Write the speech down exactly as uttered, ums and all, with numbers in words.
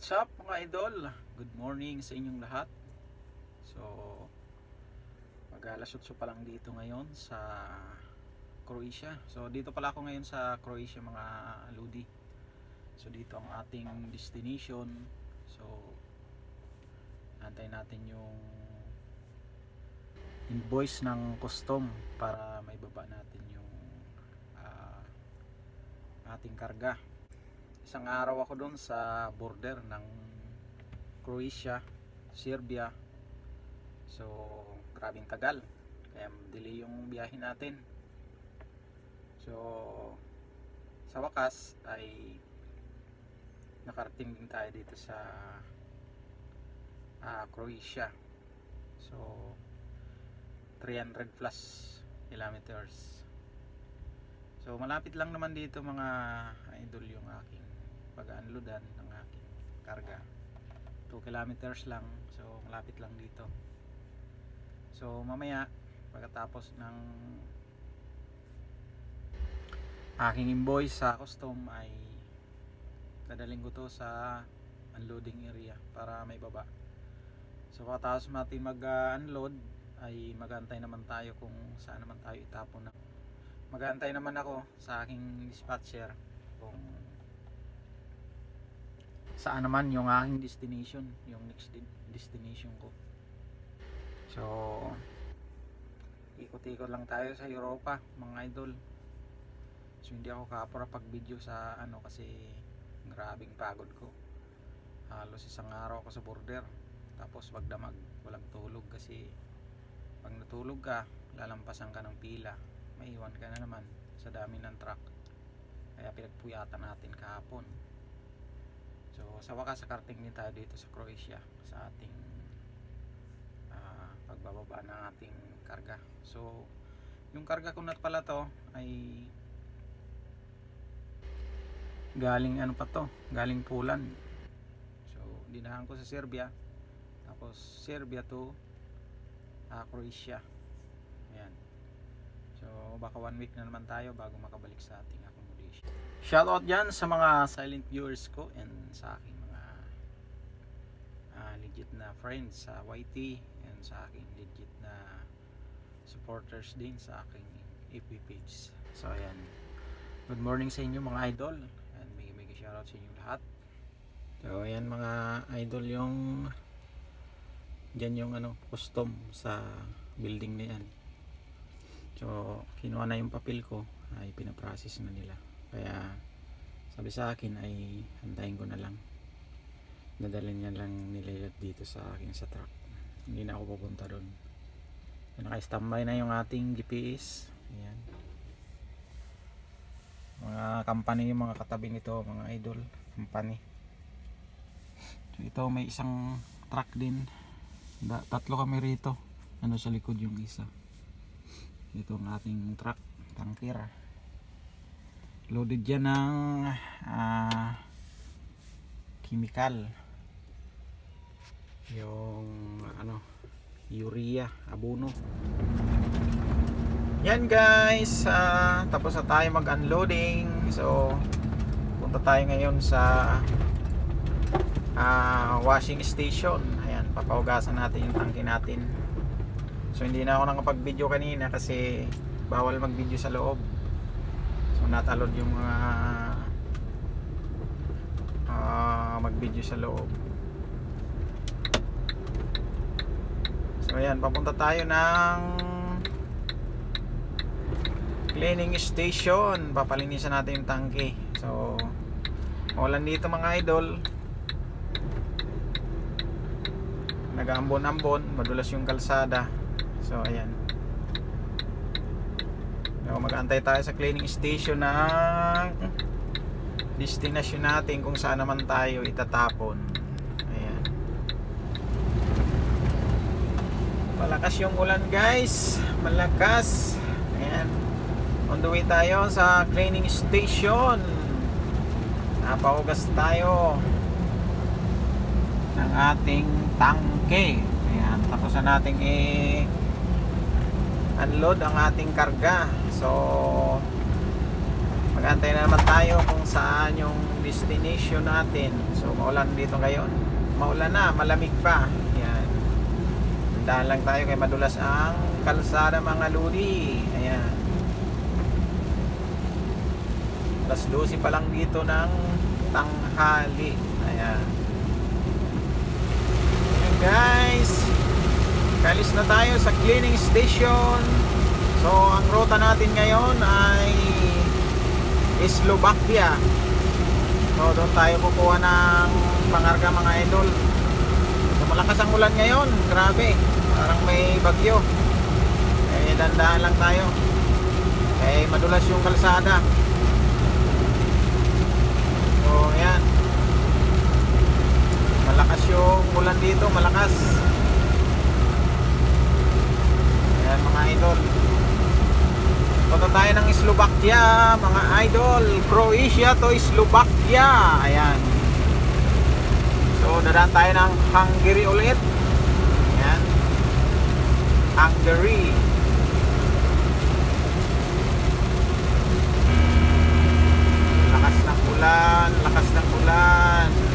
What's up mga idol? Good morning sa inyong lahat. So mag alas otso pa lang dito ngayon sa Croatia. So dito pala ako ngayon sa Croatia mga lodi. So dito ang ating destination. So antay natin yung invoice ng custom para may baba natin yung uh, ating karga. Isang araw ako doon sa border ng Croatia, Serbia. So, grabing tagal. Kaya delay yung biyahe natin. So, sa wakas ay nakarating din tayo dito sa uh, Croatia. So, three hundred plus kilometers. So, malapit lang naman dito mga idol yung aking pag-unloadan ng aking karga. Two kilometers lang, so malapit lang dito. So mamaya pagkatapos ng aking invoice sa custom ay dadaling ko to sa unloading area para may baba. So pagkatapos natin mag-unload ay mag-aantay naman tayo kung saan naman tayo itapon na. Mag-aantay naman ako sa aking dispatcher kung saan naman yung aking destination, yung next destination ko. So ikot-ikot lang tayo sa Europa mga idol. So hindi ako kapura pag video sa ano kasi grabing pagod ko. Halos isang araw ako sa border, tapos pagdamag walang tulog kasi pag natulog ka lalampasan ka ng pila, maiwan ka na naman sa dami ng truck. Kaya pinagpuyatan natin kahapon. So sa wakas nakarating din tayo dito sa Croatia sa ating uh, pagbababa ng ating karga. So yung karga ko na pala to ay galing ano pa to, galing Poland. So dinahan ko sa Serbia, tapos Serbia to uh, Croatia. Ayan. So baka one week na naman tayo bago makabalik sa ating accommodation. Shoutout dyan sa mga silent viewers ko and sa aking mga uh, legit na friends sa Y T and sa aking legit na supporters din sa aking F B page. So ayan, good morning sa inyo mga idol and may may shoutout sa inyo lahat. So ayan mga idol, yung dyan yung ano, custom sa building na yan. So kinuha na yung papel ko, ay pinaprocess na nila. Kaya sabi sa akin ay hantayin ko na lang, nadalhin niya lang nila dito sa akin sa truck, hindi na ako pupunta doon. Naka-standby na yung ating G P S. Ayan, mga company yung mga katabi nito mga idol, company. So ito may isang truck din, tatlo kami rito, ano sa likod yung isa. Ito ang ating truck, tanker. Loaded yan ng uh, chemical, yung ano, urea, abono. Yan guys, uh, tapos na tayo mag unloading. So punta tayo ngayon sa uh, washing station. Ayan, papahugasan natin yung tangke natin. So hindi na ako nakapag video kanina kasi bawal mag video sa loob. So not allowed yung mga uh, mag video sa loob. So ayan, papunta tayo ng cleaning station, papalinisan natin yung tangke. So maulan dito mga idol, nag-ambon-ambon, madulas yung kalsada. So ayan, so, mag-aantay tayo sa cleaning station ng destination natin kung saan naman tayo itatapon. Ayan, malakas yung ulan guys, malakas. Ayan, on the way tayo sa cleaning station. Napahugas tayo ng ating tangke. Ayan, tapos na nating i- unload ang ating karga. So Mag-antay na naman tayo kung saan yung destination natin. So maulan dito ngayon. Maulan na, malamig pa. Ayan. Tandaan lang tayo kay madulas ang kalsada mga ludi. Ayan. alas dose pa lang dito ng tanghali. Ayan. Ayan guys. Kalis na tayo sa cleaning station. So ang ruta natin ngayon ay Slovakia. So doon tayo kukuha ng pangarga mga idol. So malakas ang ulan ngayon. Grabe. Parang may bagyo. Eh dandaan lang tayo. Eh madulas yung kalsada. So ayan. Malakas yung ulan dito. Malakas. Ayan mga idol. Punta tayo ng Slovakia mga idol. Croatia to Slovakia. Ayan. So dadaan tayo ng Hungary ulit. Ayan. Hungary. Lakas ng ulan. Lakas ng ulan.